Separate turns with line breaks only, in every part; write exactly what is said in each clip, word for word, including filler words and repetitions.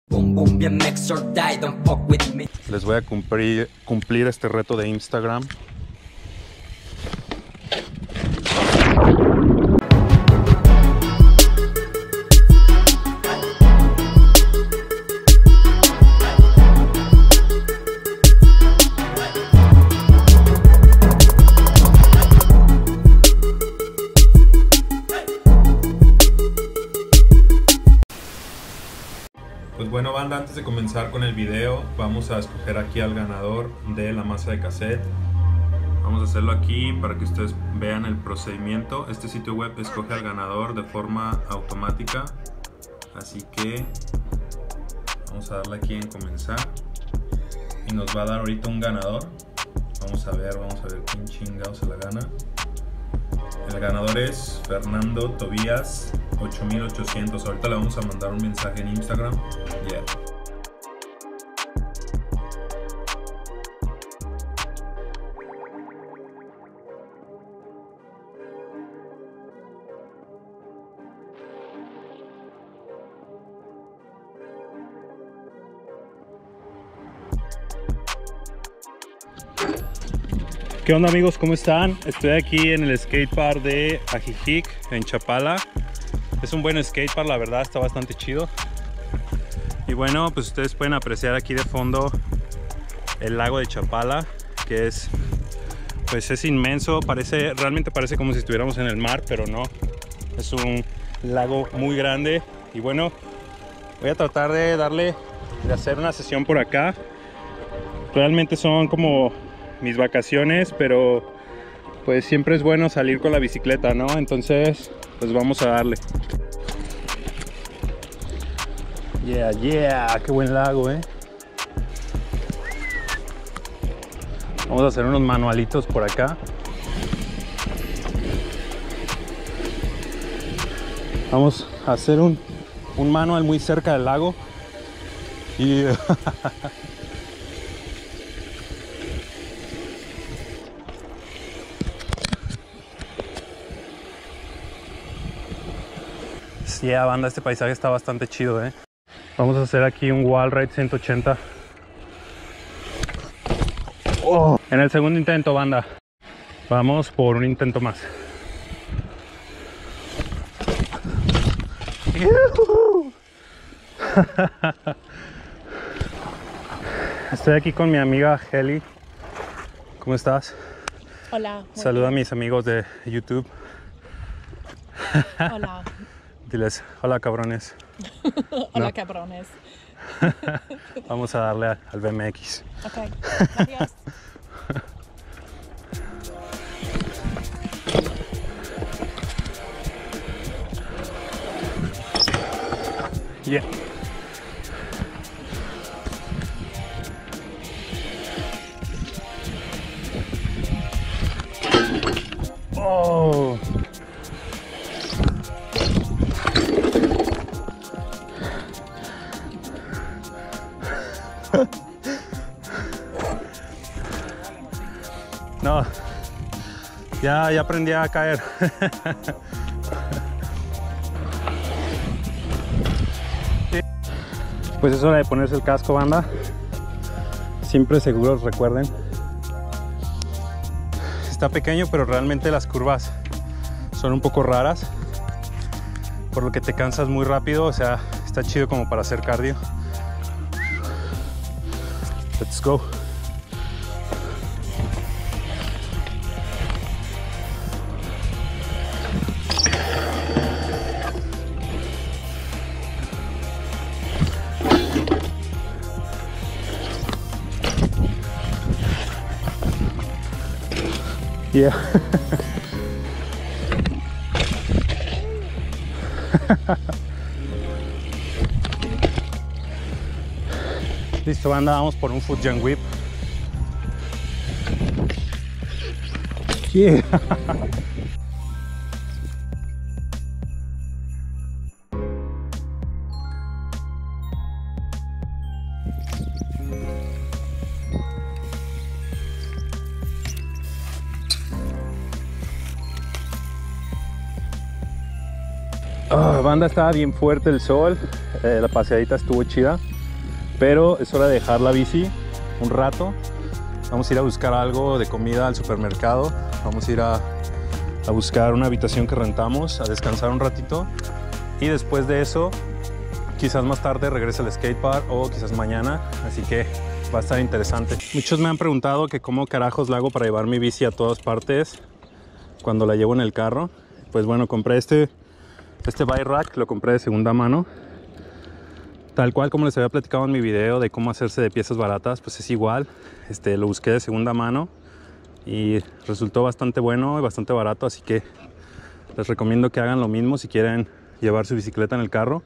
Les voy a cumplir, cumplir este reto de Instagram. Pues bueno, banda, antes de comenzar con el video, vamos a escoger aquí al ganador de la masa de cassette. Vamos a hacerlo aquí para que ustedes vean el procedimiento. Este sitio web escoge al ganador de forma automática, así que vamos a darle aquí en comenzar y nos va a dar ahorita un ganador. Vamos a ver, vamos a ver quién chingado se la gana. El ganador es Fernando Tobías ocho mil ochocientos. Ahorita le vamos a mandar un mensaje en Instagram. Yeah. ¿Qué onda, amigos? ¿Cómo están? Estoy aquí en el skatepark de Ajijic, en Chapala. Es un buen skatepark, la verdad, está bastante chido. Y bueno, pues ustedes pueden apreciar aquí de fondo el lago de Chapala, que es, pues es inmenso. Parece, realmente parece como si estuviéramos en el mar, pero no. Es un lago muy grande. Y bueno, voy a tratar de darle, de hacer una sesión por acá. Realmente son como mis vacaciones, pero pues siempre es bueno salir con la bicicleta, ¿no? Entonces pues vamos a darle. Yeah, yeah, qué buen lago, eh. Vamos a hacer unos manualitos por acá. Vamos a hacer un, un manual muy cerca del lago y yeah, banda, este paisaje está bastante chido, eh. Vamos a hacer aquí un wall ride ciento ochenta. Oh. En el segundo intento, banda. Vamos por un intento más. Estoy aquí con mi amiga Heli. ¿Cómo estás?
Hola.
Saluda a mis amigos de YouTube.
Hola.
Diles, hola cabrones.
Hola,
¿no?
cabrones.
Vamos a darle a, al B M X.
Ok, adiós.
Yeah. Oh. No, ya, ya aprendí a caer. Pues es hora de ponerse el casco, banda. Siempre seguros, recuerden. Está pequeño, pero realmente las curvas son un poco raras, por lo que te cansas muy rápido. O sea, está chido como para hacer cardio. Let's go. Yeah. Listo, banda, vamos por un foot jump whip. Yeah. Oh, banda, estaba bien fuerte el sol, eh, la paseadita estuvo chida. pero es hora de dejar la bici un rato. Vamos a ir a buscar algo de comida al supermercado. Vamos a ir a, a buscar una habitación que rentamos, a descansar un ratito. Y después de eso, quizás más tarde regrese al skatepark o quizás mañana. Así que va a estar interesante. Muchos me han preguntado que cómo carajos la hago para llevar mi bici a todas partes cuando la llevo en el carro. Pues bueno, compré este, este bike rack, lo compré de segunda mano. Tal cual como les había platicado en mi video de cómo hacerse de piezas baratas, pues es igual. Este, lo busqué de segunda mano y resultó bastante bueno y bastante barato, así que les recomiendo que hagan lo mismo si quieren llevar su bicicleta en el carro.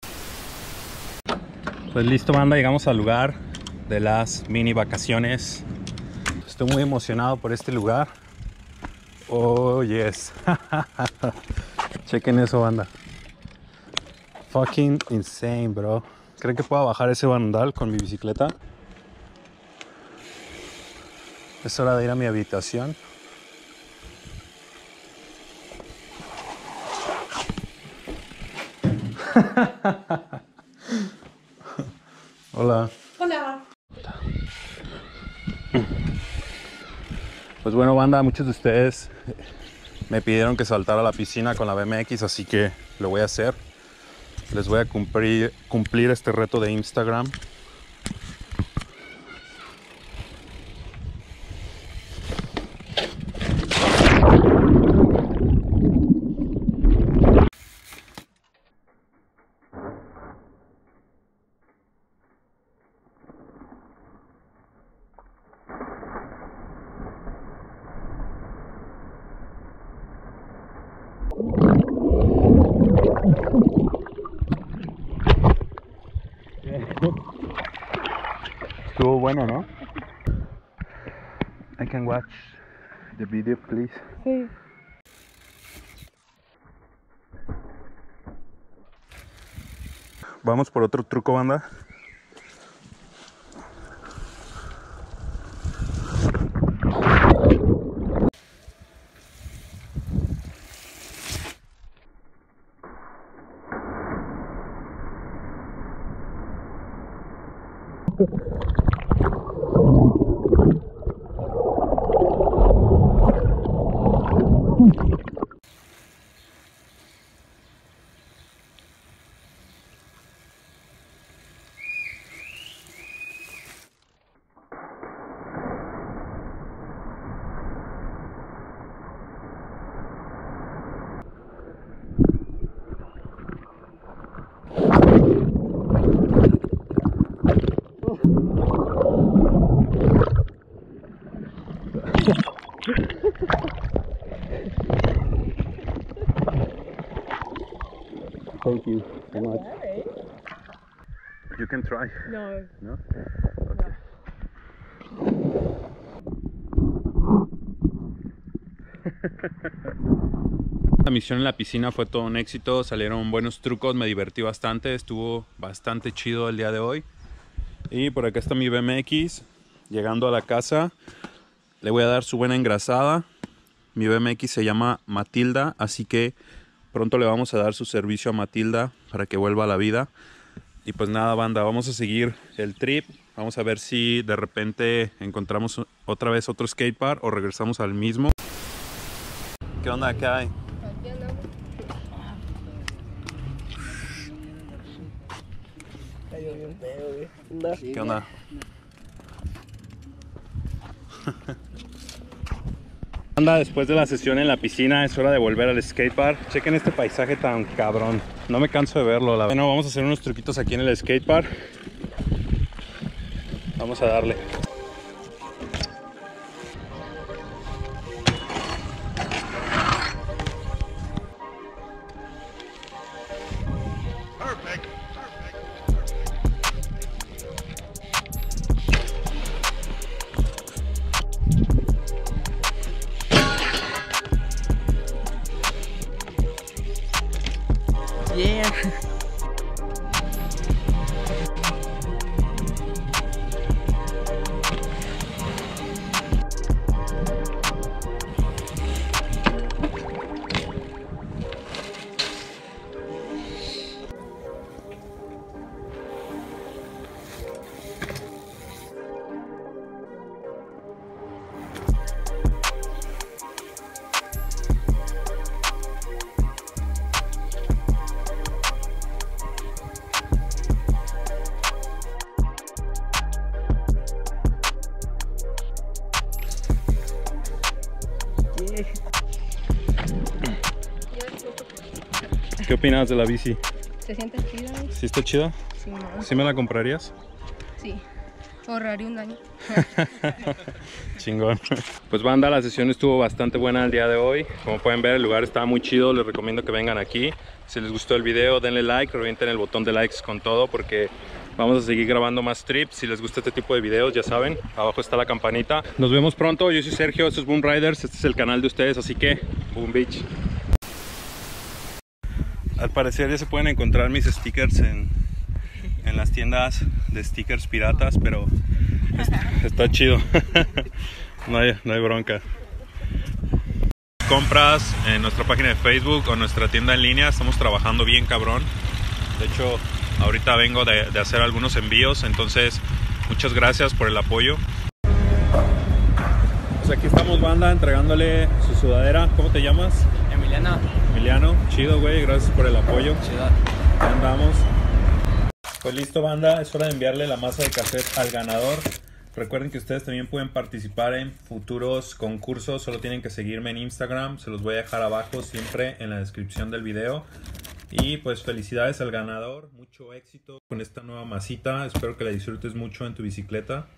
Pues listo, banda, llegamos al lugar de las mini vacaciones. Estoy muy emocionado por este lugar. Oh yes. Chequen eso, banda. Fucking insane, bro. ¿Creen que pueda bajar ese barandal con mi bicicleta? Es hora de ir a mi habitación. Hola.
Hola.
Pues bueno, banda, muchos de ustedes me pidieron que saltara a la piscina con la B M X, así que lo voy a hacer. Les voy a cumplir, cumplir este reto de Instagram. Estuvo bueno, ¿no? I can watch the video, please.
Sí.
Vamos por otro truco, banda. Thank you so much.
Sorry.
You can try.
No.
No? Okay. La misión en la piscina fue todo un éxito, salieron buenos trucos, me divertí bastante, estuvo bastante chido el día de hoy. Y por acá está mi B M X, llegando a la casa, le voy a dar su buena engrasada. Mi B M X se llama Matilda, así que pronto le vamos a dar su servicio a Matilda para que vuelva a la vida. Y pues nada, banda, vamos a seguir el trip. Vamos a ver si de repente encontramos otra vez otro skatepark o regresamos al mismo. ¿Qué onda? ¿Qué hay? ¿Qué onda? Anda, después de la sesión en la piscina es hora de volver al skatepark. Chequen este paisaje tan cabrón. No me canso de verlo, la verdad. Bueno, vamos a hacer unos truquitos aquí en el skatepark. Vamos a darle.
Yeah.
opinas de la bici?
¿Se siente chida?
¿Sí está chida?
Sí, no.
¿Sí me la comprarías?
Sí. Ahorraría un año.
Chingón. Pues banda, la sesión estuvo bastante buena el día de hoy. Como pueden ver, el lugar está muy chido. Les recomiendo que vengan aquí. Si les gustó el video, denle like, revienten el botón de likes con todo, porque vamos a seguir grabando más trips. Si les gusta este tipo de videos, ya saben, abajo está la campanita. Nos vemos pronto. Yo soy Sergio, esto es Boom Riders. Este es el canal de ustedes, así que Boom Beach. Al parecer ya se pueden encontrar mis stickers en, en las tiendas de stickers piratas, pero está, está chido. no, hay, no hay bronca. Compras en nuestra página de Facebook o nuestra tienda en línea, estamos trabajando bien cabrón. De hecho, ahorita vengo de, de hacer algunos envíos, entonces muchas gracias por el apoyo. Pues aquí estamos, banda, entregándole su sudadera. ¿Cómo te llamas?
Emiliano.
Emiliano, chido, güey, gracias por el apoyo.
Chido.
Ya andamos. Pues listo, banda, es hora de enviarle la masa de cassette al ganador. Recuerden que ustedes también pueden participar en futuros concursos, solo tienen que seguirme en Instagram, se los voy a dejar abajo siempre en la descripción del video. Y pues felicidades al ganador, mucho éxito con esta nueva masita, espero que la disfrutes mucho en tu bicicleta.